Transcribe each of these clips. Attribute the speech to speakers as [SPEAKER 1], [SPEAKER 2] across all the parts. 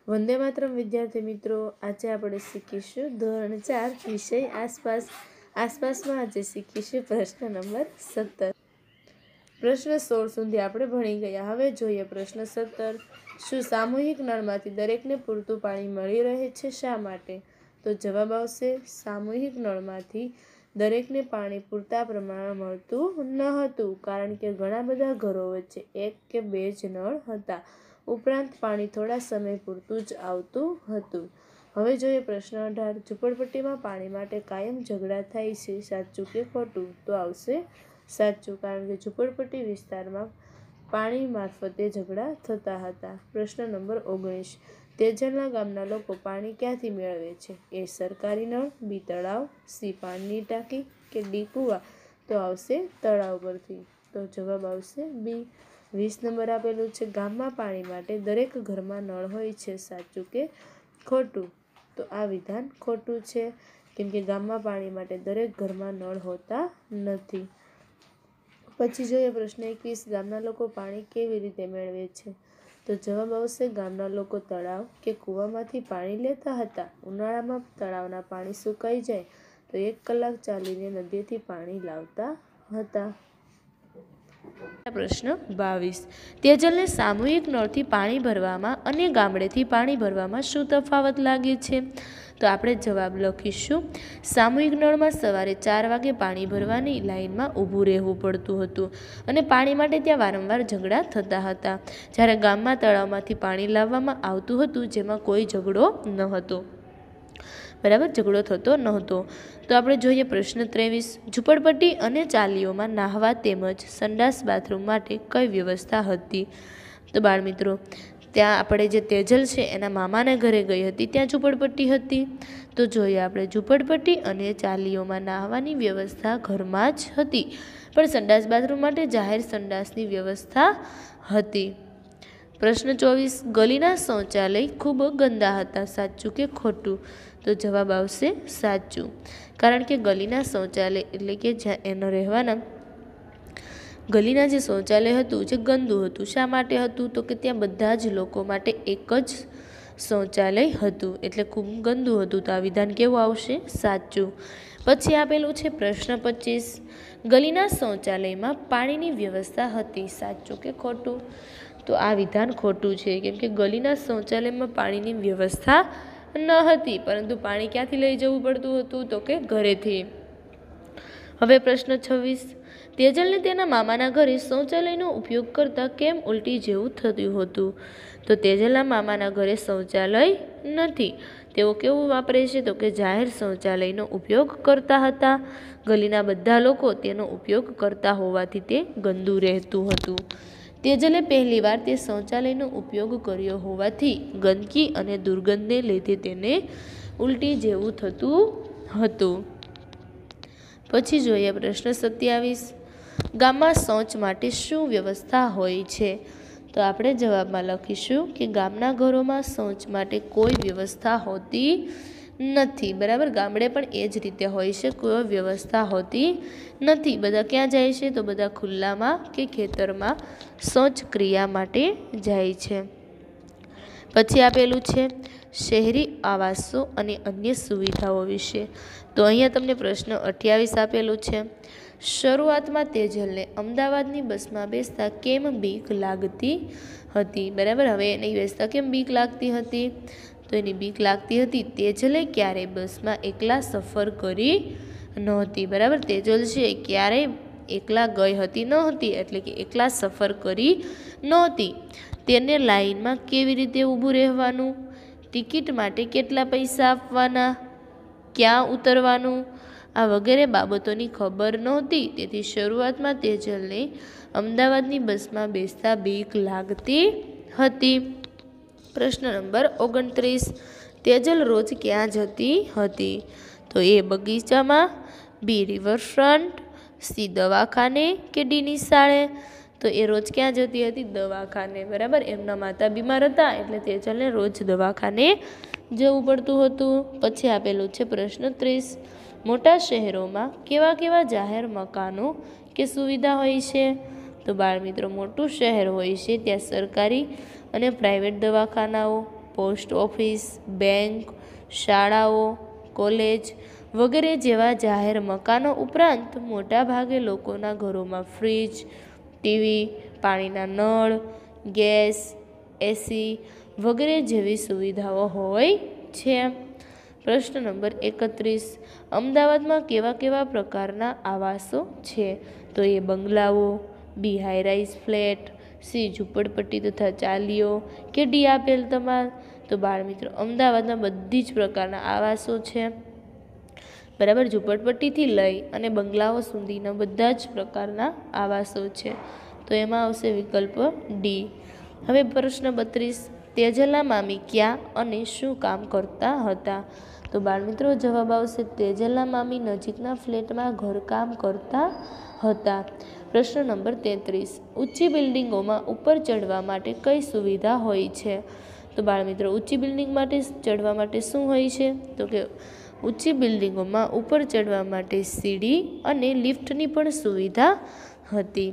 [SPEAKER 1] વંદે માતરમ વિદ્યાર્થી મિત્રો, આજે આપણે શીખીશું ધોરણ 4 વિષય આસપાસમાં આજે શીખીશું પ્રશ્ન નંબર 17। પ્રશ્ન 16 સુધી આપણે ભણી ગયા। હવે જોઈએ પ્રશ્ન 17। શું સામૂહિક નળમાંથી દરેકને પૂરતું પાણી મળી રહે છે? શા માટે? તો જવાબ આવશે સામૂહિક નળમાંથી દરેકને પાણી પૂરતા પ્રમાણમાં મળતું ન હતું, કારણ કે ઘણા બધા ઘરો વચ્ચે 1 કે 2 જ નળ હતા। ઉપરાંત પાણી થોડા સમય પૂરતું જ આવતું હતું। હવે જોઈએ પ્રશ્ન 18। ઝૂંપડપટ્ટીમાં પાણી માટે કાયમ ઝઘડા થાય છે, સાચું કે ખોટું? તો આવશે સાચું, કારણ કે ઝૂંપડપટ્ટી વિસ્તારમાં પાણી મારફતે ઝઘડા થતા હતા। પ્રશ્ન નંબર 19। તેજલના ગામના લોકો પાણી ક્યાંથી મેળવે છે? એ સરકારી નળ, બી તળાવ, સી પાણીની ટાંકી કે ડી કૂવા? તો આવશે તળાવ પરથી। તો જવાબ આવશે બી। 20 નંબર આપેલું છે, ગામમાં પાણી માટે દરેક ઘરમાં નળ હોય છે, સાચું કે ખોટું? તો આ વિધાન ખોટું છે, કેમ કે ગામમાં પાણી માટે દરેક ઘરમાં નળ હોતા નથી। પછી જોઈએ પ્રશ્ન 21। ગામના લોકો પાણી કેવી રીતે મેળવે છે? તો જવાબ આવશે ગામના લોકો તળાવ કે કૂવામાંથી પાણી લેતા હતા। ઉનાળામાં તળાવના પાણી સુકાઈ જાય તો 1 કલાક ચાલીને નદીથી પાણી લાવતા હતા। પ્રશ્ન 22। તેજલને સામૂહિક નળથી પાણી ભરવામાં અને ગામડેથી પાણી ભરવામાં શું તફાવત લાગે છે? તો આપણે જવાબ લખીશું, સામૂહિક નળમાં સવારે 4 વાગે પાણી ભરવાની લાઈનમાં ઊભું રહેવું પડતું હતું અને પાણી માટે ત્યાં વારંવાર ઝઘડા થતા હતા, જ્યારે ગામમાં તળાવમાંથી પાણી લાવવામાં આવતું હતું, જેમાં કોઈ ઝઘડો ન હતો, બરાબર, ઝઘડો થતો નહોતો। તો આપણે જોઈએ પ્રશ્ન 23। ઝૂંપડપટ્ટી અને ચાલીઓમાં નાહવા તેમજ સંડાસ બાથરૂમ માટે કઈ વ્યવસ્થા હતી? તો બાળમિત્રો, ત્યાં આપણે જે તેજલ છે એના મામાના ઘરે ગઈ હતી, ત્યાં ઝૂંપડપટ્ટી હતી। તો જોઈએ આપણે ઝૂંપડપટ્ટી અને ચાલીઓમાં નાહવાની વ્યવસ્થા ઘરમાં જ હતી, પણ સંડાસ બાથરૂમ માટે જાહેર સંડાસની વ્યવસ્થા હતી। પ્રશ્ન 24। ગલીના શૌચાલય ખૂબ ગંદા હતા, સાચું કે ખોટું? તો જવાબ આવશે સાચું, કારણ કે ગલીના શૌચાલય એટલે કે જ્યાં એનો રહેવાના ગલીના જે શૌચાલય હતું જે ગંદુ હતું। શા માટે હતું? તો કે ત્યાં બધા જ લોકો માટે એક જ શૌચાલય હતું, એટલે ખૂબ ગંદુ હતું। તો આ વિધાન કેવું આવશે? સાચું। પછી આપેલું છે પ્રશ્ન 25। ગલીના શૌચાલયમાં પાણીની વ્યવસ્થા હતી, સાચું કે ખોટું? તો આ વિધાન ખોટું છે, કેમ કે ગલીના શૌચાલયમાં પાણીની વ્યવસ્થા ન હતી, પરંતુ પાણી ક્યાંથી લઈ જવું પડતું હતું? તો કે ઘરેથી। હવે પ્રશ્ન 26। તેજલને તેના મામાના ઘરે શૌચાલયનો ઉપયોગ કરતા કેમ ઉલટી જેવું થતું હતું? તો તેજલના મામાના ઘરે શૌચાલય નથી, તેઓ કેવું વાપરે છે? તો કે જાહેર શૌચાલયનો ઉપયોગ કરતા હતા। ગલીના બધા લોકો તેનો ઉપયોગ કરતા હોવાથી તે ગંદુ રહેતું હતું। તેજલે પહેલીવાર તે શૌચાલયનો ઉપયોગ કર્યો હોવાથી ગંદકી અને દુર્ગંધને લીધે તેને ઉલટી જેવું થતું હતું। પછી જોઈએ પ્રશ્ન 27। ગામમાં શૌચ માટે શું વ્યવસ્થા હોય છે? તો આપણે જવાબમાં લખીશું કે ગામના ઘરોમાં શૌચ માટે કોઈ વ્યવસ્થા હોતી નથી, બરાબર, ગામડે પણ એ જ રીતે હોય છે, કોઈ વ્યવસ્થા હોતી નથી। બધા ક્યાં જાય છે? તો બધા ખુલ્લામાં કે ખેતરમાં શૌચ ક્રિયા માટે જાય છે। પછી આપેલું છે શહેરી આવાસો અને અન્ય સુવિધાઓ વિશે। તો અહીંયા તમને પ્રશ્ન 28 આપેલું છે। શરૂઆતમાં તેજલને અમદાવાદની બસમાં બેસતા કેમ બીક લાગતી હતી? બરાબર, હવે એની બેસતા કેમ બીક લાગતી હતી? તો એની બીક લાગતી હતી, તેજલે ક્યારેય બસમાં એકલા સફર કરી નહોતી, બરાબર, તેજલ છે ક્યારેય એકલા ગઈ હતી નહોતી, એટલે કે એકલા સફર કરી નહોતી। તેને લાઈનમાં કેવી રીતે ઊભું રહેવાનું, ટિકિટ માટે કેટલા પૈસા આપવાના, ક્યાં ઉતરવાનું, આ વગેરે બાબતોની ખબર નહોતી, તેથી શરૂઆતમાં તેજલને અમદાવાદની બસમાં બેસતા બીક લાગતી હતી। પ્રશ્ન નંબર 29। તેજલ રોજ ક્યાં જતી હતી? તો એ બગીચામાં, બી રિવરફ્રન્ટ, સી દવાખાને કે ડી નિશાળે? તો એ રોજ ક્યાં જતી હતી? દવાખાને, બરાબર, એમના માતા બીમાર હતા એટલે તેજલને રોજ દવાખાને જવું પડતું હતું। પછી આપેલું છે પ્રશ્ન 30। મોટા શહેરોમાં કેવા કેવા જાહેર મકાનો કે સુવિધા હોય છે? તો બાળમિત્રો, મોટું શહેર હોય છે ત્યાં સરકારી અને પ્રાઇવેટ દવાખાનાઓ, પોસ્ટ ઓફિસ, બેંક, શાળાઓ, કોલેજ વગેરે જેવા જાહેર મકાનો ઉપરાંત મોટાભાગે લોકોના ઘરોમાં ફ્રીજ, ટીવી, પાણીના નળ, ગેસ, એસી વગેરે જેવી સુવિધાઓ હોય છે. પ્રશ્ન નંબર 31. અમદાવાદમાં કેવા કેવા પ્રકારના આવાસો છે? તો એ બંગલાઓ, બી હાઈરાઇઝ ફ્લેટ, સી ઝૂંપડપટ્ટી તથા ચાલીઓ, કે ડી આપેલ તમામ. તો બાળમિત્રો અમદાવાદમાં બધી જ પ્રકારના આવાસો છે. બરાબર, ઝૂંપડપટ્ટીથી લઈ અને બંગલાઓ સુધીના બધા જ પ્રકારના આવાસો છે. તો એમાં આવશે વિકલ્પ ડી. હવે પ્રશ્ન 32. તેજલના મામી ક્યાં અને શું કામ કરતા હતા? તો બાળમિત્રો જવાબ આવશે તેજલના મામી નજીકના ફ્લેટમાં ઘરકામ કરતા હતા. પ્રશ્ન નંબર 33. ઊંચી બિલ્ડિંગોમાં ઉપર ચડવા માટે કઈ સુવિધા હોય છે? તો બાળમિત્રો ઊંચી બિલ્ડિંગ માટે ચડવા માટે શું હોય છે? તો કે ઊંચી બિલ્ડિંગોમાં ઉપર ચડવા માટે સીડી અને લિફ્ટની પણ સુવિધા હતી.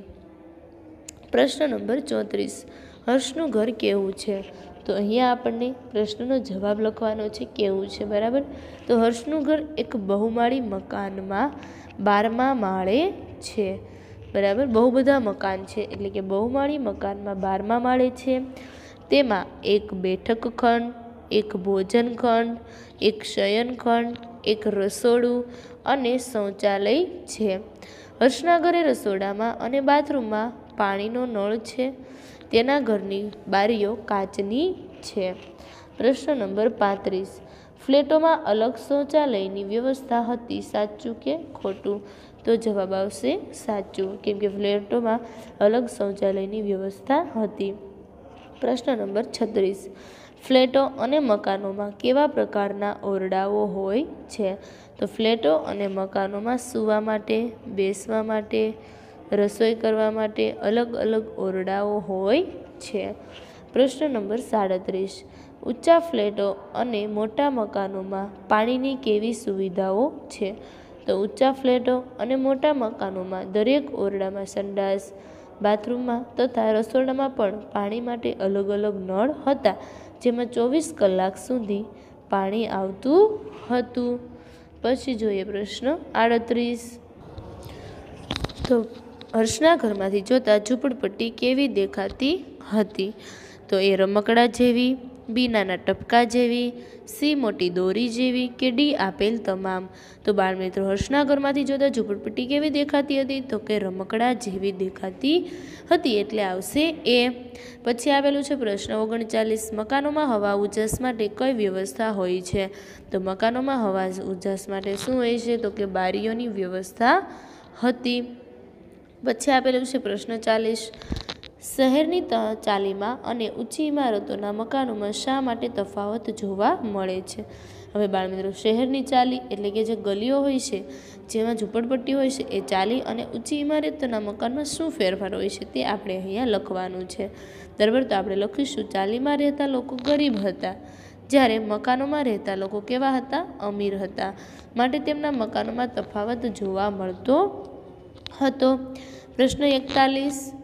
[SPEAKER 1] પ્રશ્ન નંબર 34. હર્ષનું ઘર કેવું છે? તો અહીંયા આપણને પ્રશ્નનો જવાબ લખવાનો છે કેવું છે. બરાબર, તો હર્ષનું ઘર એક બહુમાળી મકાનમાં 12મા માળે છે. બરાબર, બહુ બધા મકાન છે એટલે કે બહુમાળી મકાનમાં 12મા માળે છે. તેમાં એક બેઠક ખંડ, એક ભોજન ખંડ, એક શયન ખંડ, એક રસોડું અને શૌચાલય છે. હર્ષના ઘરે રસોડામાં અને બાથરૂમમાં પાણીનો નળ છે. તેના ઘરની બારીઓ કાચની છે. પ્રશ્ન નંબર 35. ફ્લેટોમાં અલગ શૌચાલયની વ્યવસ્થા હતી, સાચું કે ખોટું? તો જવાબ આવશે સાચું, કેમ કે ફ્લેટોમાં અલગ શૌચાલયની વ્યવસ્થા હતી. પ્રશ્ન નંબર 36. ફ્લેટો અને મકાનોમાં કેવા પ્રકારના ઓરડાઓ હોય છે? તો ફ્લેટો અને મકાનોમાં સૂવા માટે, બેસવા માટે, રસોઈ કરવા માટે અલગ અલગ ઓરડાઓ હોય છે. પ્રશ્ન નંબર 37. ઊંચા ફ્લેટો અને મોટા મકાનોમાં પાણીની કેવી સુવિધાઓ છે? તો ઊંચા ફ્લેટો અને મોટા મકાનોમાં દરેક ઓરડામાં સંડાસ, બાથરૂમમાં તથા રસોડામાં પણ પાણી માટે અલગ અલગ નળ હતા, જેમાં 24 કલાક સુધી પાણી આવતું હતું. પછી જોઈએ પ્રશ્ન 38. તો હર્ષના ઘરમાંથી જોતા ઝૂંપડપટ્ટી કેવી દેખાતી હતી? તો એ રમકડા જેવી, બી નાના ટપકા જેવી, સી મોટી દોરી જેવી, કે ડી આપેલ તમામ. તો બાળમિત્રો હર્ષના ઘરમાંથી જોતા ઝૂંપડપટ્ટી કેવી દેખાતી હતી? તો કે રમકડા જેવી દેખાતી હતી, એટલે આવશે એ. પછી આવેલું છે પ્રશ્ન 39. મકાનોમાં હવા ઉજાસ માટે કઈ વ્યવસ્થા હોય છે? તો મકાનોમાં હવા ઉજાસ માટે શું હોય છે? તો કે બારીઓની વ્યવસ્થા હતી. પછી આપેલું છે પ્રશ્ન 40. શહેરની ચાલીમાં અને ઊંચી ઇમારતોના મકાનોમાં શા માટે તફાવત જોવા મળે છે? હવે બાળમિત્રો શહેરની ચાલી એટલે કે જે ગલીઓ હોય છે, જેમાં ઝૂંપડપટ્ટી હોય છે, એ ચાલી અને ઊંચી ઇમારતોના મકાનમાં શું ફેરફાર હોય છે તે આપણે અહીંયા લખવાનું છે. બરાબર, તો આપણે લખીશું ચાલીમાં રહેતા લોકો ગરીબ હતા, જ્યારે મકાનોમાં રહેતા લોકો કેવા હતા? અમીર હતા. માટે તેમના મકાનોમાં તફાવત જોવા મળતો હતો. પ્રશ્ન 41.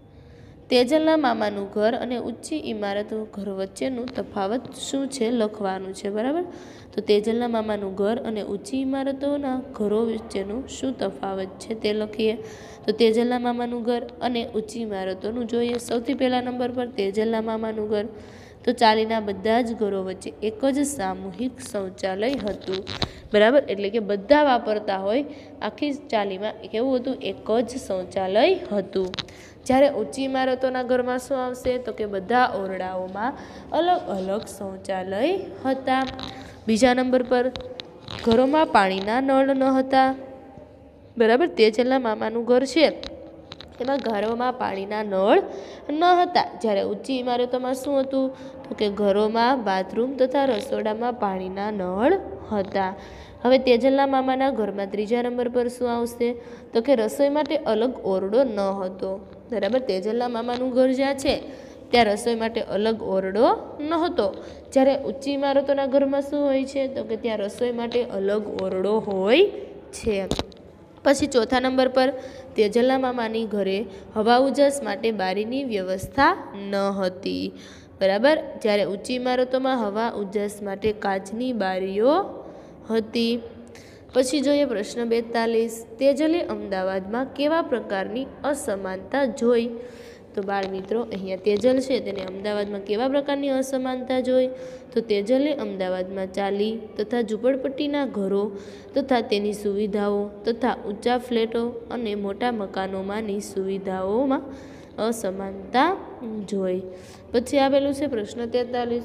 [SPEAKER 1] તેજલના મામાનું ઘર અને ઊંચી ઇમારતો ઘર વચ્ચેનું તફાવત શું છે? લખવાનું છે. બરાબર, તો તેજલના મામાનું ઘર અને ઊંચી ઇમારતોના ઘરો વચ્ચેનું શું તફાવત છે તે લખીએ. તો તેજલના મામાનું ઘર અને ઊંચી ઇમારતોનું જોઈએ. સૌથી પહેલા નંબર પર તેજલના મામાનું ઘર. તો ચાલીના બધા જ ઘરો વચ્ચે એક જ સામૂહિક શૌચાલય હતું. બરાબર, એટલે કે બધા વાપરતા હોય આખી ચાલીમાં કેવું હતું? એક જ શૌચાલય હતું. જ્યારે ઊંચી ઇમારતોના ઘરમાં શું આવશે? તો કે બધા ઓરડાઓમાં અલગ અલગ શૌચાલય હતા. બીજા નંબર પર ઘરોમાં પાણીના નળ ન હતા. બરાબર, તેજલના મામાનું ઘર છે એમાં ઘરોમાં પાણીના નળ ન હતા, જ્યારે ઊંચી ઇમારતોમાં શું હતું? તો કે ઘરોમાં બાથરૂમ તથા રસોડામાં પાણીના નળ હતા. હવે તેજલના મામાના ઘરમાં ત્રીજા નંબર પર શું આવશે? તો કે રસોઈ માટે અલગ ઓરડો ન હતો. બરાબર, તેજલના મામાનું ઘર જ્યાં છે ત્યાં રસોઈ માટે અલગ ઓરડો ન હતો, જ્યારે ઊંચી ઇમારતોના ઘરમાં શું હોય છે? તો કે ત્યાં રસોઈ માટે અલગ ઓરડો હોય છે. પછી ચોથા નંબર પર તેજલના મામાની ઘરે હવા ઉજાસ માટે બારીની વ્યવસ્થા ન હતી. બરાબર, જ્યારે ઊંચી ઇમારતોમાં હવા ઉજાસ માટે કાચની બારીઓ હતી. પછી જોઈએ પ્રશ્ન 42. તેજલે અમદાવાદમાં કેવા પ્રકારની અસમાનતા જોઈ? તો બાળ મિત્રો અહીંયા તેજલ છે તેને અમદાવાદમાં કેવા પ્રકારની અસમાનતા જોઈ? તો તેજલે અમદાવાદમાં ચાલી તથા ઝૂંપડપટ્ટીના ઘરો તથા તેની સુવિધાઓ તથા ઊંચા ફ્લેટો અને મોટા મકાનોમાંની સુવિધાઓમાં અસમાનતા જોઈ. પછી આવેલું છે પ્રશ્ન 43.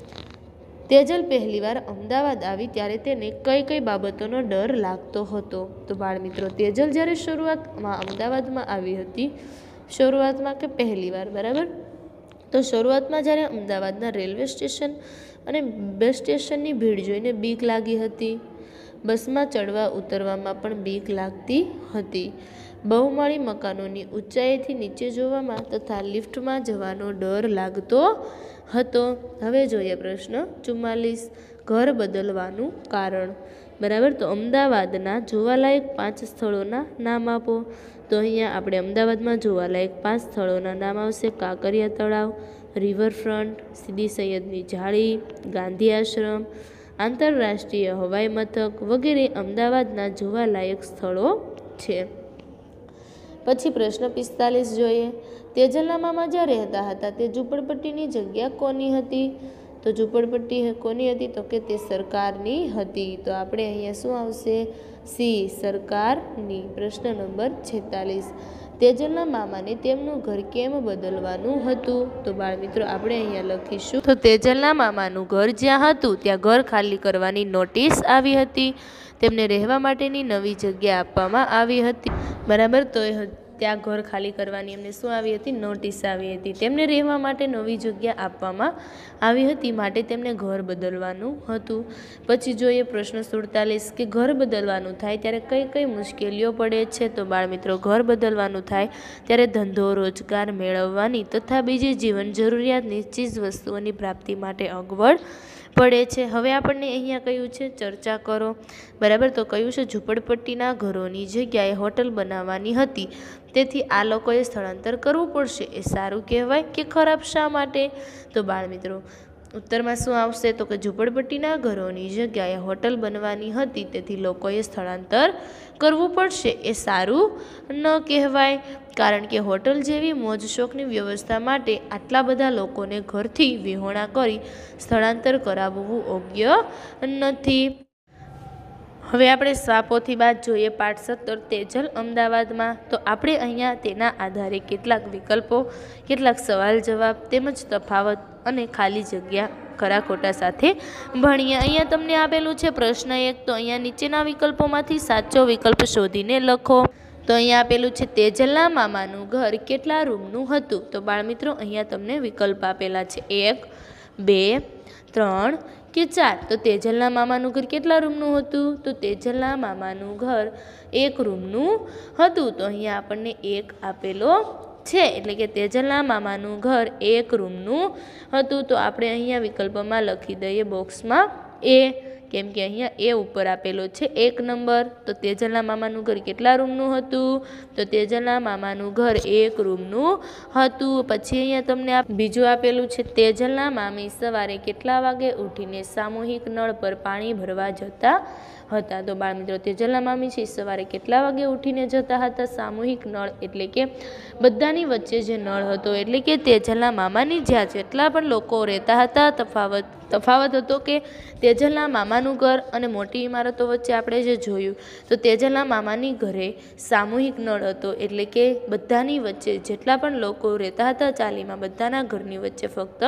[SPEAKER 1] તેજલ પહેલીવાર અમદાવાદ આવી ત્યારે તેને કઈ કઈ બાબતોનો ડર લાગતો હતો? તો બાળ મિત્રો તેજલ જ્યારે શરૂઆતમાં અમદાવાદમાં આવી હતી, શરૂઆતમાં કે પહેલીવાર, બરાબર, તો શરૂઆતમાં જ્યારે અમદાવાદના રેલવે સ્ટેશન અને બસ સ્ટેશનની ભીડ જોઈને બીક લાગી હતી. બસમાં ચડવા ઉતરવામાં પણ બીક લાગતી હતી. બહુમાળી મકાનોની ઊંચાઈથી નીચે જોવામાં તથા લિફ્ટમાં જવાનો ડર લાગતો હતો. હવે જોઈએ પ્રશ્ન 44. ઘર બદલવાનું કારણ. બરાબર, તો અમદાવાદના જોવાલાયક 5 સ્થળોના નામ આપો. તો અહીંયા આપણે અમદાવાદમાં જોવાલાયક 5 સ્થળોના નામ આવશે: કાંકરિયા તળાવ, રિવરફ્રન્ટ, સીદી સૈયદની જાળી, ગાંધી આશ્રમ, આંતરરાષ્ટ્રીય હવાઈ મથક વગેરે અમદાવાદના જોવાલાયક સ્થળો છે. પછી પ્રશ્ન 45 જોઈએ. તેજલના મામા જ્યાં રહેતા હતા તે ઝૂંપડપટ્ટીની જગ્યા કોની હતી? તો ઝૂંપડપટ્ટી કોની હતી? તો કે તે સરકારની હતી. તો આપણે અહીંયા શું આવશે? સી, સરકારની. પ્રશ્ન નંબર 46. તેજલના મામાને તેમનું ઘર કેમ બદલવાનું હતું? તો બાળ મિત્રો આપણે અહીંયા લખીશું, તો તેજલના મામાનું ઘર જ્યાં હતું ત્યાં ઘર ખાલી કરવાની નોટિસ આવી હતી. તેમને રહેવા માટેની નવી જગ્યા આપવામાં આવી હતી. બરાબર, તો ત્યાં ઘર ખાલી કરવાની એમને શું આવી હતી? નોટિસ આવી હતી. તેમને રહેવા માટે નવી જગ્યા આપવામાં આવી હતી, માટે તેમને ઘર બદલવાનું હતું. પછી જોઈએ પ્રશ્ન 47 કે ઘર બદલવાનું થાય ત્યારે કઈ કઈ મુશ્કેલીઓ પડે છે? તો બાળ મિત્રો ઘર બદલવાનું થાય ત્યારે ધંધો રોજગાર મેળવવાની તથા બીજી જીવન જરૂરિયાતની ચીજ વસ્તુઓની પ્રાપ્તિ માટે અગવડ પડે છે. હવે આપણને અહીંયા કહ્યું છે ચર્ચા કરો. બરાબર, તો કહ્યું છે ઝૂંપડપટ્ટીના ઘરોની જગ્યાએ હોટલ બનાવવાની હતી, તેથી આ લોકોએ સ્થળાંતર કરવું પડશે. એ સારું કહેવાય કે ખરાબ? શા માટે? તો બાળ મિત્રો ઉત્તરમાં શું આવશે? તો કે ઝૂંપડપટ્ટીના ઘરોની જગ્યાએ હોટલ બનવાની હતી, તેથી લોકોએ સ્થળાંતર કરવું પડશે. એ સારું ન કહેવાય, કારણ કે હોટલ જેવી મોજ શોખની વ્યવસ્થા માટે આટલા બધા લોકોને ઘરથી વિહોણા કરી સ્થળાંતર કરાવવું યોગ્ય નથી. હવે આપણે સ્વાપોથી બાદ જોઈએ પાઠ 17 તેજલ અમદાવાદમાં. તો આપણે અહીંયા તેના આધારે કેટલાક વિકલ્પો, કેટલાક સવાલ જવાબ તેમજ તફાવત અને ખાલી જગ્યા ખરા ખોટા સાથે ભણીએ. અહીંયા તમને આપેલું છે પ્રશ્ન 1. તો અહીંયા નીચેના વિકલ્પોમાંથી સાચો વિકલ્પ શોધીને લખો. તો અહીંયા આપેલું છે તેજલના મામાનું ઘર કેટલા રૂમનું હતું? તો બાળ મિત્રો અહીંયા તમને વિકલ્પ આપેલા છે 1, 2, 3 કે 4. તો તેજલના મામાનું ઘર કેટલા રૂમનું હતું? તો તેજલના મામાનું ઘર 1 રૂમનું હતું. તો અહીંયા આપણને 1 આપેલો છે, એટલે કે તેજલના મામાનું ઘર 1 રૂમનું હતું. તો આપણે અહીંયા વિકલ્પમાં લખી દઈએ બોક્સમાં એ, કેમ કે અહીંયા એ ઉપર આપેલો છે 1 નંબર. તો તેજલના મામાનું ઘર કેટલા રૂમનું હતું? તો તેજલના મામાનું ઘર 1 રૂમનું હતું. પછી અહીંયા તમને બીજું આપેલું છે તેજલના મામી સવારે કેટલા વાગે ઉઠીને સામૂહિક નળ પર પાણી ભરવા જતા હતા? તો બાળ મિત્રો તેજલના મામી છે સવારે કેટલા વાગે ઉઠીને જતા હતા સામૂહિક નળ, એટલે કે બધાની વચ્ચે જે નળ હતો, એટલે કે તેજલના મામાની જ્યાં જેટલા પણ લોકો રહેતા હતા, તફાવત હતો કે તેજલના મામાનું ઘર અને મોટી ઇમારતો વચ્ચે આપણે જે જોયું, તો તેજલના મામાની ઘરે સામૂહિક નળ હતો, એટલે કે બધાની વચ્ચે જેટલા પણ લોકો રહેતા હતા ચાલીમાં બધાના ઘરની વચ્ચે ફક્ત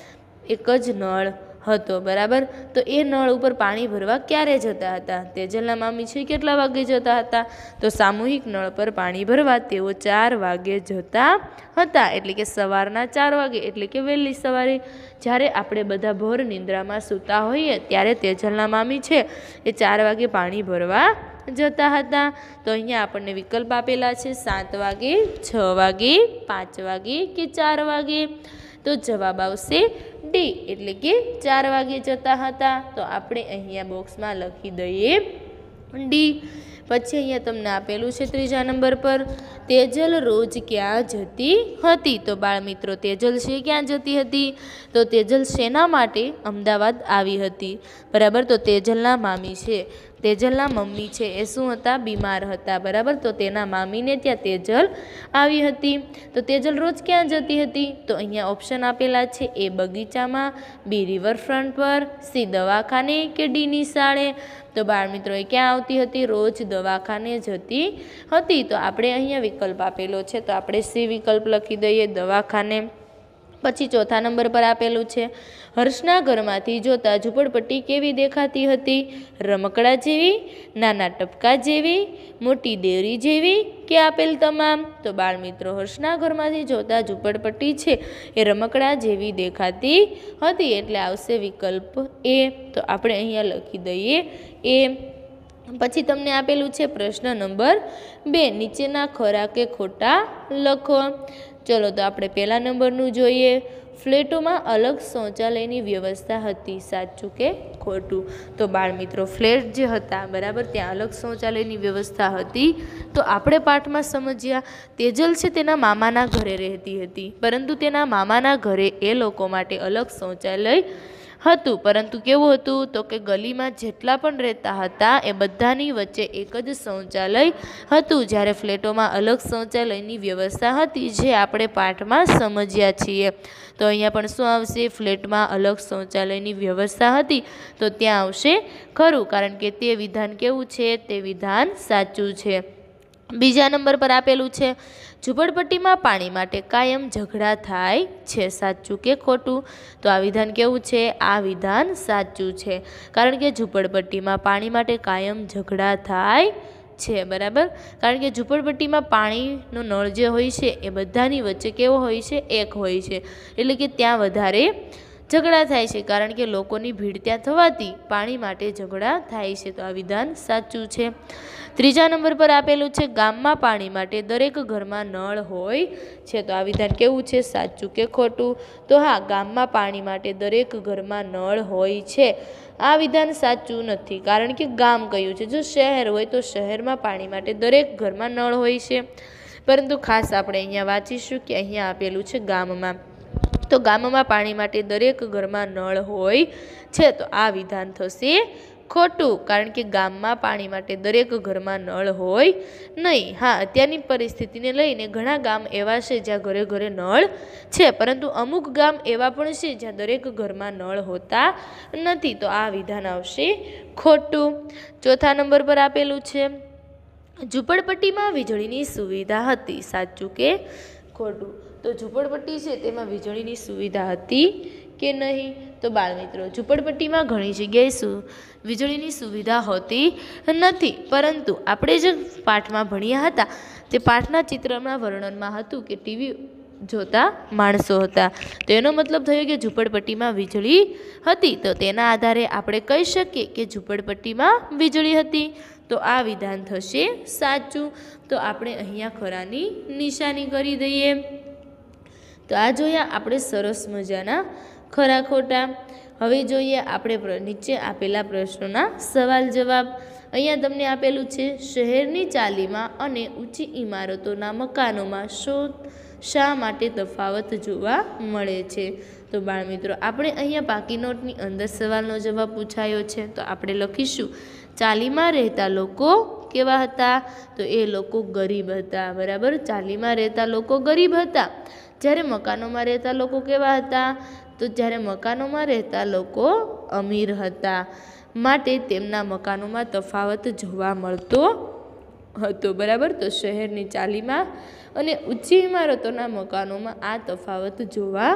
[SPEAKER 1] એક જ નળ હતો. બરાબર, તો એ નળ ઉપર પાણી ભરવા ક્યારે જતા હતા? તેજલના મામી છે કેટલા વાગે જતા હતા? તો સામૂહિક નળ પર પાણી ભરવા તેઓ 4 વાગે જતા હતા, એટલે કે સવારના 4 વાગે, એટલે કે વહેલી સવારે. જ્યારે આપણે બધા ભોર નિંદ્રામાં સૂતા હોઈએ ત્યારે તેજલના મામી છે એ 4 વાગે પાણી ભરવા જતા હતા. તો અહીંયા આપણને વિકલ્પ આપેલા છે 7 વાગે, 6 વાગે, 5 વાગે કે 4 વાગે. તો જવાબ આવશે ડી, એટલે કે 4 વાગે જતા હતા. તો આપણે અહીંયા બોક્સમાં લખી દઈએ ડી પછી અહીંયા તમને આપેલું છે ત્રીજા નંબર પર, તેજલ રોજ ક્યાં જતી હતી? તો બાળ મિત્રો તેજલ છે ક્યાં જતી હતી? તો તેજલ શેના માટે અમદાવાદ આવી હતી? બરાબર, તો તેજલના મામી છે, તેજલના મમ્મી છે એ શું હતા? બીમાર હતા. બરાબર, તો તેના મામીને ત્યાં તેજલ આવી હતી. તો તેજલ રોજ ક્યાં જતી હતી? તો અહીંયા ઓપ્શન આપેલા છે, એ બગીચામાં, બી રિવરફ્રન્ટ પર, સી દવાખાને કે ડી નિશાળે. તો બાળ મિત્રો એ ક્યાં આવતી હતી? રોજ દવાખાને જતી હતી. તો આપણે અહીંયા વિકલ્પ આપેલો છે, તો આપણે સી વિકલ્પ લખી દઈએ, દવાખાને. પછી ચોથા નંબર પર આપેલું છે, હર્ષના ઘરમાંથી જોતા ઝૂંપડપટ્ટી કેવી દેખાતી હતી? રમકડા જેવી, નાના ટપકા જેવી, મોટી દેરી જેવી કે આપેલ તમામ? તો બાળ મિત્રો હર્ષના ઘરમાંથી જોતા ઝૂંપડપટ્ટી છે એ રમકડા જેવી દેખાતી હતી, એટલે આવશે વિકલ્પ એ. તો આપણે અહીંયા લખી દઈએ એ. પછી તમને આપેલું છે પ્રશ્ન નંબર 2, નીચેના ખરા કે ખોટા લખો. ચલો તો આપણે પહેલા નંબરનું જોઈએ, ફ્લેટોમાં અલગ શૌચાલયની વ્યવસ્થા હતી, સાચું કે ખોટું? તો બાળ મિત્રો ફ્લેટ જે હતા, બરાબર, ત્યાં અલગ શૌચાલયની વ્યવસ્થા હતી. તો આપણે પાઠમાં સમજ્યા, તેજલ છે તેના મામાના ઘરે રહેતી હતી, પરંતુ તેના મામાના ઘરે એ લોકો માટે અલગ શૌચાલય હતું, પરંતુ કેવું હતું? તો કે ગલીમાં જેટલા પણ રહેતા હતા એ બધાની વચ્ચે એક જ શૌચાલય હતું, જ્યારે ફ્લેટોમાં અલગ શૌચાલયની વ્યવસ્થા હતી, જે આપણે પાઠમાં સમજ્યા છીએ. તો અહીંયા પણ શું આવશે? ફ્લેટમાં અલગ શૌચાલયની વ્યવસ્થા હતી, તો ત્યાં આવશે ખરું, કારણ કે તે વિધાન કેવું છે? તે વિધાન સાચું છે. બીજા નંબર પર આપેલું છે, ઝૂંપડપટ્ટીમાં પાણી માટે કાયમ ઝઘડા થાય છે, સાચું કે ખોટું? તો આ વિધાન કેવું છે? આ વિધાન સાચું છે, કારણ કે ઝૂંપડપટ્ટીમાં પાણી માટે કાયમ ઝઘડા થાય છે. બરાબર, કારણ કે ઝૂંપડપટ્ટીમાં પાણીનો નળ જે હોય છે એ બધાની વચ્ચે કેવો હોય છે? એક હોય છે, એટલે કે ત્યાં વધારે ઝઘડા થાય છે, કારણ કે લોકોની ભીડ ત્યાં થવાથી પાણી માટે ઝઘડા થાય છે. તો આ વિધાન સાચું છે. ત્રીજા નંબર પર આપેલું છે, ગામમાં પાણી માટે દરેક ઘરમાં નળ હોય છે, તો આ વિધાન કેવું છે? સાચું કે ખોટું? તો હા, ગામમાં પાણી માટે દરેક ઘરમાં નળ હોય છે. આ વિધાન સાચું નથી, કારણ કે ગામ કયું છે? જો શહેર હોય તો શહેરમાં પાણી માટે દરેક ઘરમાં નળ હોય છે, પરંતુ ખાસ આપણે અહીંયા વાંચીશું કે અહીંયા આપેલું છે ગામમાં, તો ગામમાં પાણી માટે દરેક ઘરમાં નળ હોય છે, તો આ વિધાન થશે ખોટું, કારણ કે ગામમાં પાણી માટે દરેક ઘરમાં નળ હોય નહીં. હા, અત્યારની પરિસ્થિતિને લઈને ઘણા ગામ એવા છે જ્યાં ઘરે ઘરે નળ છે, પરંતુ અમુક ગામ એવા પણ છે જ્યાં દરેક ઘરમાં નળ હોતા નથી, તો આ વિધાન આવશે ખોટું. ચોથા નંબર પર આપેલું છે, ઝૂંપડપટ્ટીમાં વીજળીની સુવિધા હતી, સાચું કે ખોટું? તો ઝૂંપડપટ્ટી છે તેમાં વીજળીની સુવિધા હતી કે નહીં? તો બાળ મિત્રો ઝૂંપડપટ્ટીમાં ઘણી જગ્યાએ વીજળીની સુવિધા હોતી નથી, પરંતુ આપણે જે પાઠમાં ભણ્યા હતા તે પાઠના ચિત્રમાં વર્ણનમાં હતું કે ટીવી જોતા માણસો હતા, તો એનો મતલબ થયો કે ઝૂંપડપટ્ટીમાં વીજળી હતી, તો તેના આધારે આપણે કહી શકીએ કે ઝૂંપડપટ્ટીમાં વીજળી હતી. તો આ વિધાન થશે સાચું. તો આપણે અહીંયા ખરાની નિશાની કરી દઈએ. તો આ જોયા આપણે સરસ મજાના ખરા ખોટા. હવે જોઈએ આપણે નીચે આપેલા પ્રશ્નોના સવાલ જવાબ. અહીંયા તમને આપેલું છે, શહેરની ચાલીમાં અને ઊંચી ઇમારતોના મકાનોમાં શા માટે તફાવત જોવા મળે છે? તો બાળ મિત્રો આપણે અહીંયા પાકી નોટની અંદર સવાલનો જવાબ પૂછાયો છે, તો આપણે લખીશું, ચાલીમાં રહેતા લોકો કેવા હતા? તો એ લોકો ગરીબ હતા. બરાબર, ચાલીમાં રહેતા લોકો ગરીબ હતા, જ્યારે મકાનોમાં રહેતા લોકો કેવા હતા? તો જ્યારે મકાનોમાં રહેતા લોકો અમીર હતા, માટે તેમના મકાનોમાં તફાવત જોવા મળતો હતો. બરાબર, તો શહેરની ચાલીમાં અને ઊંચી ઇમારતોના મકાનોમાં આ તફાવત જોવા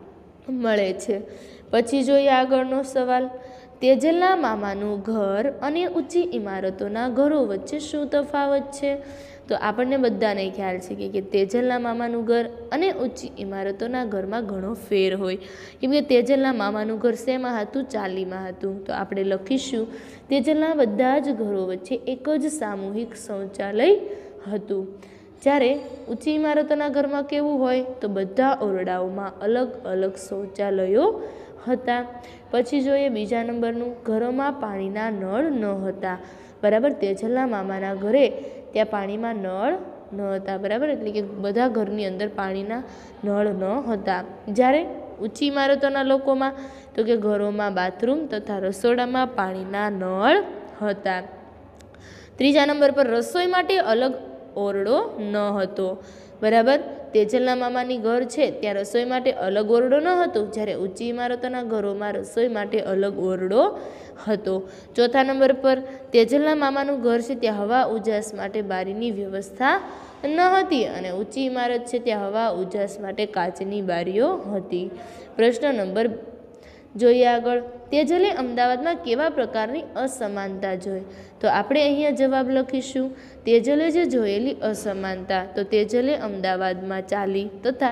[SPEAKER 1] મળે છે. પછી જોઈએ આગળનો સવાલ, તેજલના મામાનું ઘર અને ઊંચી ઇમારતોના ઘરો વચ્ચે શું તફાવત છે? તો આપણને બધાને ખ્યાલ છે કે તેજલના મામાનું ઘર અને ઊંચી ઇમારતોના ઘરમાં ઘણો ફેર હોય, કેમ કે તેજલના મામાનું ઘર શેમાં હતું? ચાલીમાં હતું. તો આપણે લખીશું, તેજલના બધા જ ઘરો વચ્ચે એક જ સામૂહિક શૌચાલય હતું, જ્યારે ઊંચી ઇમારતોના ઘરમાં કેવું હોય? તો બધા ઓરડાઓમાં અલગ અલગ શૌચાલયો હતા. પછી જોઈએ બીજા નંબરનું, ઘરોમાં પાણીના નળ ન હતા. બરાબર, તેજલના મામાના ઘરે ત્યાં પાણીમાં નળ ન હતા. બરાબર, એટલે કે બધા ઘરની અંદર પાણીના નળ ન હતા. જ્યારે ઊંચી ઇમારતોના લોકોમાં તો કે ઘરોમાં બાથરૂમ તથા રસોડામાં પાણીના નળ હતા. ત્રીજા નંબર પર રસોઈ માટે અલગ ઓરડો ન હતો. બરાબર, તેજલના મામાની ઘર છે ત્યાં રસોઈ માટે અલગ ઓરડો ન હતો, જ્યારે ઊંચી ઇમારતોના ઘરોમાં રસોઈ માટે અલગ ઓરડો હતો. ચોથા નંબર પર તેજલના મામાનું ઘર છે ત્યાં હવા ઉજાસ માટે બારીની વ્યવસ્થા ન હતી અને ઊંચી ઇમારત છે ત્યાં હવા ઉજાસ માટે કાચની બારીઓ હતી. પ્રશ્ન નંબર જોઈએ આગળ, તેજલે અમદાવાદમાં કેવા પ્રકારની અસમાનતા જોઈ? તો આપણે અહીંયા જવાબ લખીશું. તેજલે જે જોયેલી અસમાનતા, તો તેજલે અમદાવાદમાં ચાલી તથા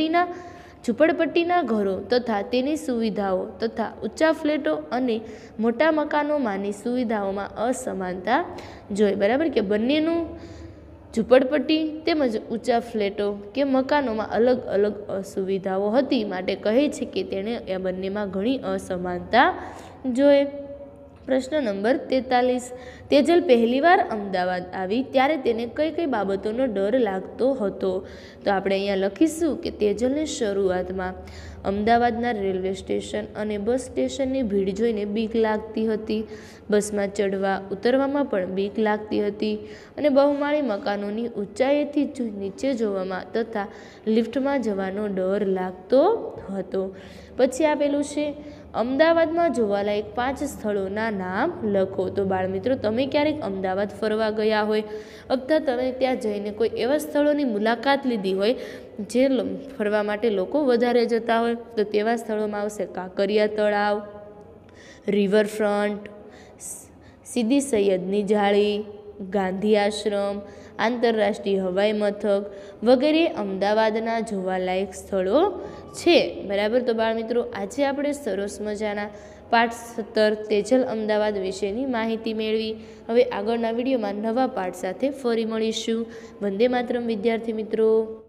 [SPEAKER 1] ઝૂંપડપટ્ટીના ઘરો તથા તેની સુવિધાઓ તથા ઊંચા ફ્લેટો અને મોટા મકાનોમાંની સુવિધાઓમાં અસમાનતા જોઈ. બરાબર, કે બંનેનું ઝૂંપડપટ્ટી તેમજ ઊંચા ફ્લેટો કે મકાનોમાં અલગ અલગ અસુવિધાઓ હતી, માટે કહે છે કે તેણે એ બંનેમાં ઘણી અસમાનતા જોઈ. પ્રશ્ન નંબર 43, તેજલ પહેલીવાર અમદાવાદ આવી ત્યારે તેને કઈ કઈ બાબતોનો ડર લાગતો હતો? તો આપણે અહીંયા લખીશું કે તેજલને શરૂઆતમાં અમદાવાદના રેલવે સ્ટેશન અને બસ સ્ટેશનની ભીડ જોઈને બીક લાગતી હતી. બસમાં ચડવા ઉતરવામાં પણ બીક લાગતી હતી અને બહુમાળી મકાનોની ઊંચાઈએથી નીચે જોવામાં તથા લિફ્ટમાં જવાનો ડર લાગતો હતો. પછી આપેલું છે અમદાવાદમાં જોવાલાયક 5 સ્થળોના નામ લખો. તો બાળમિત્રો, તમે ક્યારેક અમદાવાદ ફરવા ગયા હોય અથવા તમે ત્યાં જઈને કોઈ એવા સ્થળોની મુલાકાત લીધી હોય જે ફરવા માટે લોકો વધારે જતા હોય, તો તેવા સ્થળોમાં આવશે કાંકરિયા તળાવ, રિવરફ્રન્ટ, સીદી સૈયદની જાળી, ગાંધી આશ્રમ, આંતરરાષ્ટ્રીય હવાઈ મથક વગેરે અમદાવાદના જોવાલાયક સ્થળો છે. બરાબર, તો બાળમિત્રો, આજે આપણે સરસ મજાના પાઠ 17 તેજલ અમદાવાદ વિશેની માહિતી મેળવી. હવે આગળના વિડીયોમાં નવા પાઠ સાથે ફરી મળીશું. વંદે માતરમ વિદ્યાર્થી મિત્રો.